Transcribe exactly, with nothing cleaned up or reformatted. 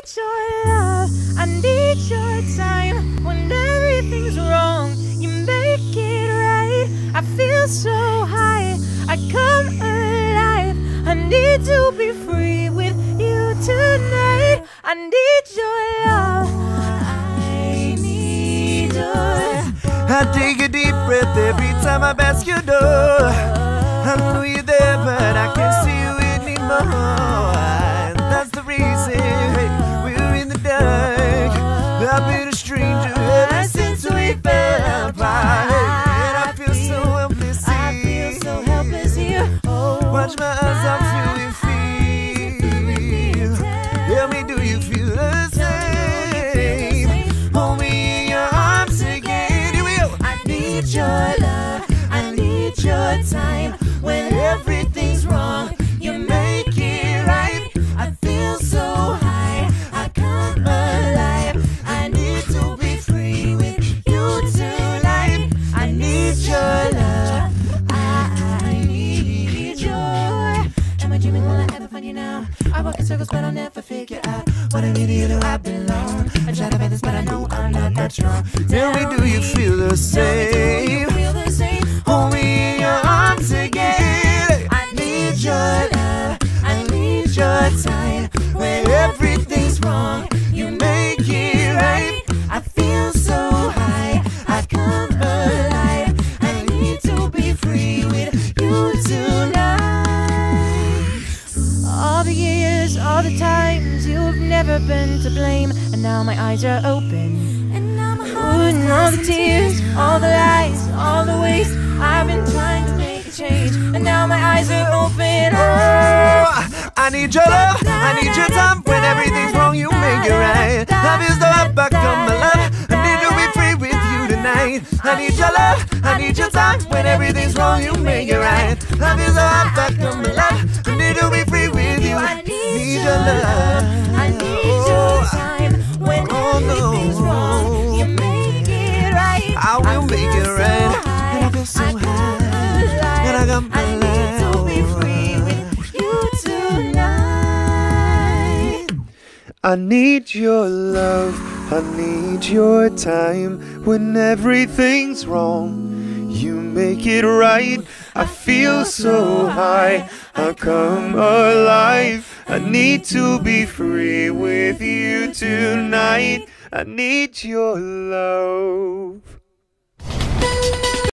your love, I need your time. When everything's wrong, you make it right. I feel so high, I come alive. I need to be free with you tonight. I need your love, I need your. I take a deep breath every time I pass your door. I know you're there, but I can't see you anymore. And that's the reason we're in the dark. I've been a stranger ever since we fell apart. And I feel so helpless here. I feel so helpless here. Oh, watch my eyes, I'm feeling feel. Tell me, do you feel the same? Hold me in your arms again. You will. I need your love, I need your time. When everything's wrong, you make it right. I feel so high, I come alive. I need to be free with you tonight. I need your love, I need your. Am I dreaming? Will I ever find you now? I walk in circles but I'll never figure out what I really do I belong. I try to fight this but I know I'm not that strong. Tell me, do you feel the same? Hold me in your arms again. I need your love, I need your time. When everything's wrong, you make it right. I feel so high, I come alive. I need to be free with you tonight. All the years, all the times, you've never been to blame. And now my eyes are open. And now my heart is and all the tears, all the lies, all the waste. I've been trying to make a change, and now my eyes are open. Oh, I need your love, I need your time. When everything's wrong, you make it right. Love is the up, I come alive. I need to be free with you tonight. I need your love, I need your time. When everything's wrong, you make it right. Love is the up, I come alive. I need to be free with you. I need your love, I need your time. When everything's wrong, you make it right. I will make it right. And I feel so high, and I got my life. I need to be free with you tonight. I need your love, I need your time. When everything's wrong, you make it right. I feel so high, I come alive. I need to be free with you tonight. I need your love.